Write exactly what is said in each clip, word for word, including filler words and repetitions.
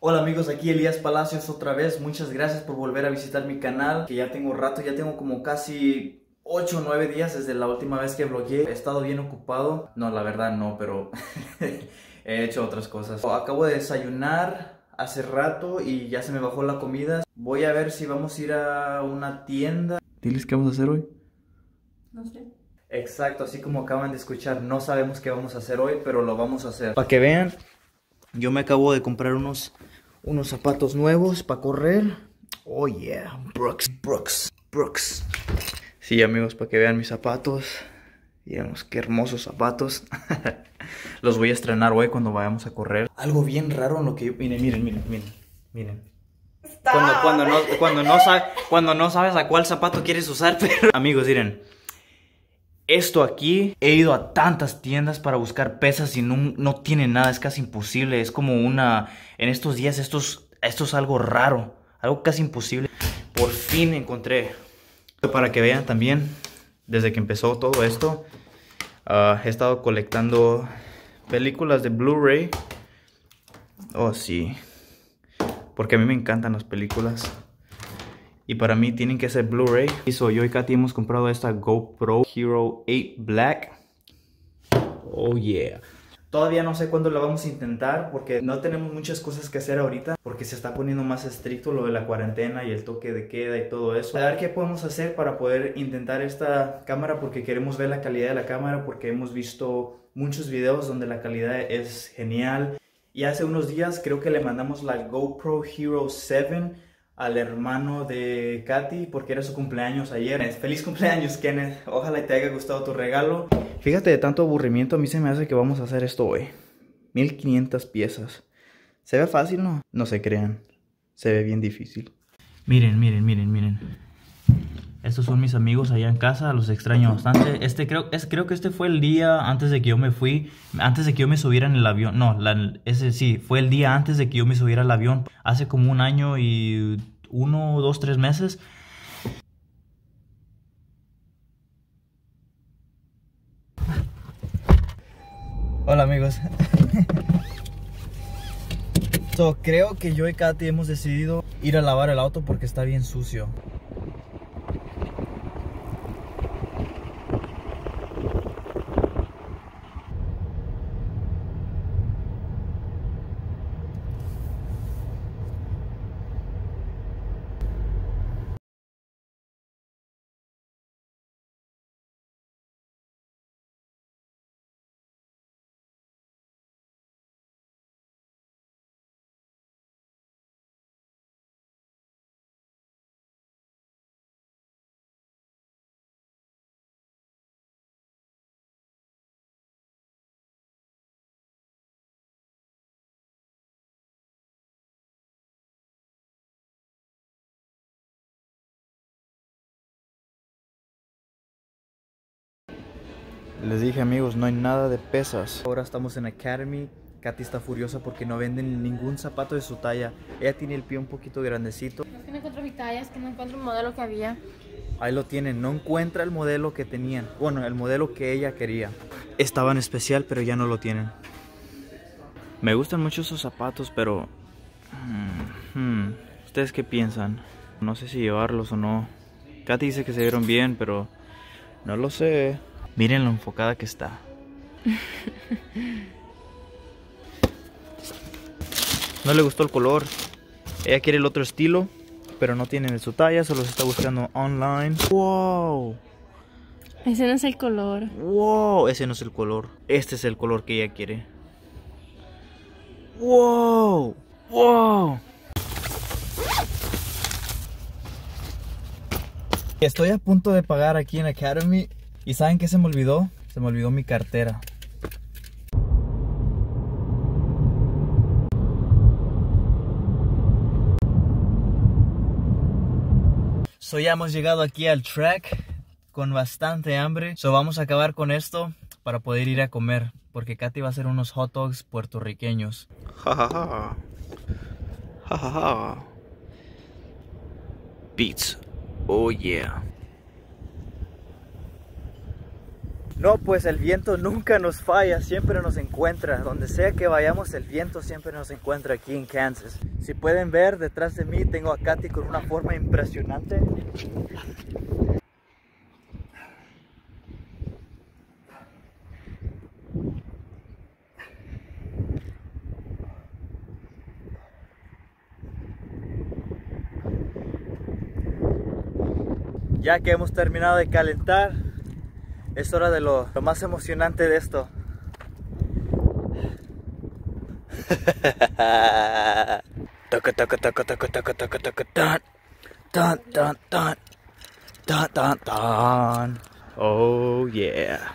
Hola amigos, aquí Elías Palacios otra vez. Muchas gracias por volver a visitar mi canal, que ya tengo rato, ya tengo como casi ocho o nueve días desde la última vez que vlogué. He estado bien ocupado. No, la verdad no, pero he hecho otras cosas. Acabo de desayunar hace rato y ya se me bajó la comida. Voy a ver si vamos a ir a una tienda. Diles qué vamos a hacer hoy. No sé. Exacto, así como acaban de escuchar, no sabemos qué vamos a hacer hoy, pero lo vamos a hacer. Para que vean, yo me acabo de comprar unos, unos zapatos nuevos para correr. Oh yeah, Brooks, Brooks, Brooks. Sí amigos, para que vean mis zapatos. Digamos, qué hermosos zapatos. Los voy a estrenar hoy cuando vayamos a correr. Algo bien raro en lo que yo... Miren, miren, miren, miren, miren. Cuando, cuando, no, cuando, no sabe, cuando no sabes a cuál zapato quieres usar, pero... Amigos, miren. Esto aquí, he ido a tantas tiendas para buscar pesas y no, no tiene nada, es casi imposible. Es como una... En estos días esto es, esto es algo raro, algo casi imposible. Por fin encontré. Para que vean también, desde que empezó todo esto, uh, he estado colectando películas de Blu-ray. Oh sí, porque a mí me encantan las películas. Y para mí tienen que ser Blu-ray. Y so, yo y Katy hemos comprado esta GoPro Hero ocho Black. Oh yeah. Todavía no sé cuándo la vamos a intentar porque no tenemos muchas cosas que hacer ahorita. Porque se está poniendo más estricto lo de la cuarentena y el toque de queda y todo eso. A ver qué podemos hacer para poder intentar esta cámara porque queremos ver la calidad de la cámara. Porque hemos visto muchos videos donde la calidad es genial. Y hace unos días creo que le mandamos la GoPro Hero siete al hermano de Katy porque era su cumpleaños ayer. Feliz cumpleaños, Kenneth. Ojalá te haya gustado tu regalo. Fíjate, de tanto aburrimiento a mí se me hace que vamos a hacer esto hoy. mil quinientas piezas. ¿Se ve fácil, no? No se crean. Se ve bien difícil. Miren, miren, miren, miren. Estos son mis amigos allá en casa, los extraño bastante. Este creo, es, creo que este fue el día antes de que yo me fui, antes de que yo me subiera en el avión. No, la, ese sí, fue el día antes de que yo me subiera al avión. Hace como un año y uno, dos, tres meses. Hola amigos. So, creo que yo y Katy hemos decidido ir a lavar el auto porque está bien sucio. Les dije amigos, no hay nada de pesas. Ahora estamos en Academy. Katy está furiosa porque no venden ningún zapato de su talla. Ella tiene el pie un poquito grandecito. Es que no encuentro mi talla, es que no encuentro el modelo que había. Ahí lo tienen, no encuentra el modelo que tenían. Bueno, el modelo que ella quería. Estaba en especial, pero ya no lo tienen. Me gustan mucho esos zapatos, pero... Hmm, hmm. ¿Ustedes qué piensan? No sé si llevarlos o no. Katy dice que se vieron bien, pero... no lo sé. Miren lo enfocada que está. No le gustó el color. Ella quiere el otro estilo, pero no tiene su talla, solo se está buscando online. ¡Wow! Ese no es el color. ¡Wow! Ese no es el color. Este es el color que ella quiere. ¡Wow! ¡Wow! Estoy a punto de pagar aquí en Academy. ¿Y saben qué se me olvidó? Se me olvidó mi cartera. So ya hemos llegado aquí al track con bastante hambre. So vamos a acabar con esto para poder ir a comer. Porque Katy va a hacer unos hot dogs puertorriqueños. Ja ja ja. Ja ja ja. Beats. Oh yeah. No, pues el viento nunca nos falla, siempre nos encuentra. Donde sea que vayamos, el viento siempre nos encuentra aquí en Kansas. Si pueden ver, detrás de mí tengo a Katy con una forma impresionante. Ya que hemos terminado de calentar, es hora de lo, lo más emocionante de esto. Toca, toca, toca, toca, toca, toca, toca, tan, tan, tan, tan, tan, tan, tan. Oh yeah.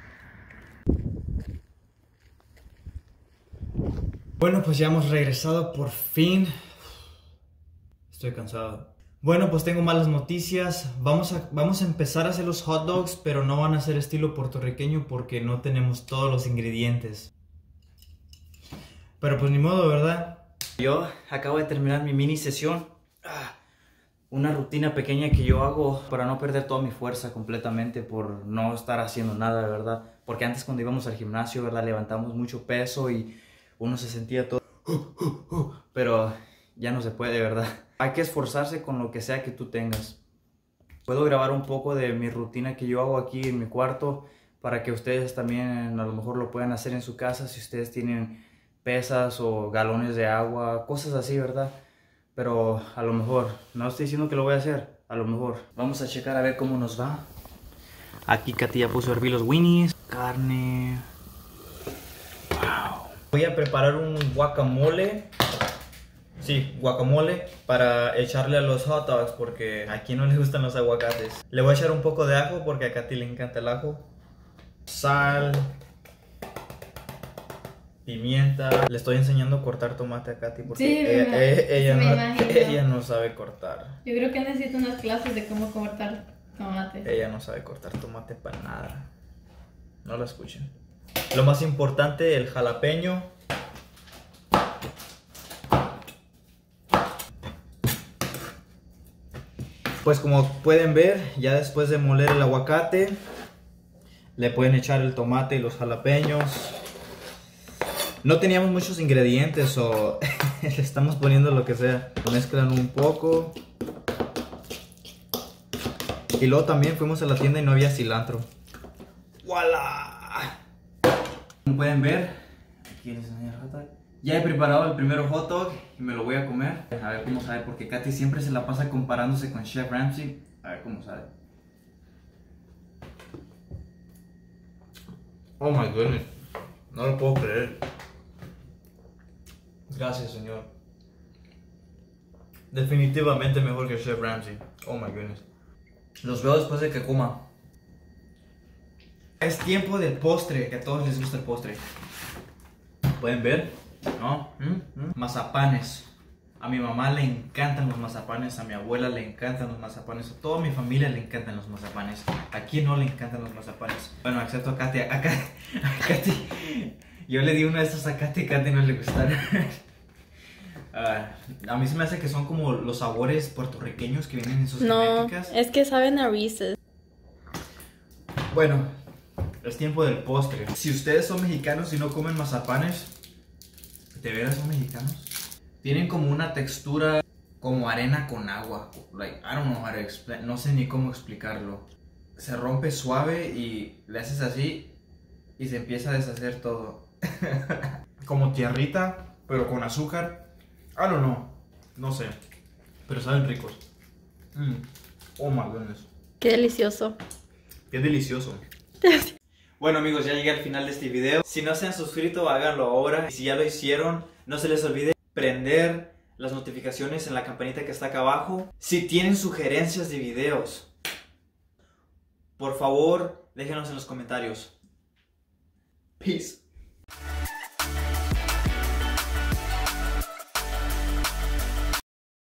Bueno, pues ya hemos regresado por fin. Estoy cansado. Bueno, pues tengo malas noticias. Vamos a, vamos a empezar a hacer los hot dogs, pero no van a ser estilo puertorriqueño porque no tenemos todos los ingredientes. Pero pues ni modo, ¿verdad? Yo acabo de terminar mi mini sesión. Ah, una rutina pequeña que yo hago para no perder toda mi fuerza completamente por no estar haciendo nada, ¿verdad? Porque antes cuando íbamos al gimnasio, ¿verdad? Levantamos mucho peso y uno se sentía todo... Pero ya no se puede, ¿verdad? Hay que esforzarse con lo que sea que tú tengas. Puedo grabar un poco de mi rutina que yo hago aquí en mi cuarto para que ustedes también a lo mejor lo puedan hacer en su casa si ustedes tienen pesas o galones de agua, cosas así, ¿verdad? Pero a lo mejor, no estoy diciendo que lo voy a hacer, a lo mejor. Vamos a checar a ver cómo nos va. Aquí Katy ya puso a hervir los Winnies, carne. Wow. Voy a preparar un guacamole. Sí, guacamole para echarle a los hot dogs porque a quien no le gustan los aguacates. Le voy a echar un poco de ajo porque a Katy le encanta el ajo. Sal. Pimienta. Le estoy enseñando a cortar tomate a Katy porque sí, ella, me, ella, me no, imagino. ella no sabe cortar. Yo creo que necesito unas clases de cómo cortar tomates. Ella no sabe cortar tomate para nada. No la escuchen. Lo más importante, el jalapeño. Pues como pueden ver, ya después de moler el aguacate, le pueden echar el tomate y los jalapeños. No teníamos muchos ingredientes o le estamos poniendo lo que sea. Mezclan un poco. Y luego también fuimos a la tienda y no había cilantro. ¡Voilà! Como pueden ver, aquí les enseño el hot dog. Ya he preparado el primer hot dog y me lo voy a comer. A ver cómo sabe, porque Katy siempre se la pasa comparándose con Chef Ramsay. A ver cómo sabe. Oh my goodness. No lo puedo creer. Gracias, señor. Definitivamente mejor que Chef Ramsay. Oh my goodness. Los veo después de que coma. Es tiempo del postre, que a todos les gusta el postre. ¿Pueden ver? ¿No? ¿Mm? ¿Mm? Mazapanes. A mi mamá le encantan los mazapanes, a mi abuela le encantan los mazapanes, a toda mi familia le encantan los mazapanes. ¿A quién no le encantan los mazapanes? Bueno, excepto a Katy. A, Katy, a Katy. Yo le di uno de estos a Katy y a Katy no le gustaron. Uh, a mí se me hace que son como los sabores puertorriqueños que vienen en sus no, genéticas. es que saben a Reese's. Bueno, es tiempo del postre. Si ustedes son mexicanos y no comen mazapanes, ¿de veras son mexicanos? Tienen como una textura como arena con agua. Like, I don't know how to explain. No sé ni cómo explicarlo. Se rompe suave y le haces así y se empieza a deshacer todo. Como tierrita, pero con azúcar. I don't know. No sé. Pero saben ricos. Mm. Oh my goodness. Qué delicioso. Qué delicioso. Bueno amigos, ya llegué al final de este video. Si no se han suscrito, háganlo ahora. Y si ya lo hicieron, no se les olvide prender las notificaciones en la campanita que está acá abajo. Si tienen sugerencias de videos, por favor, déjenos en los comentarios. Peace.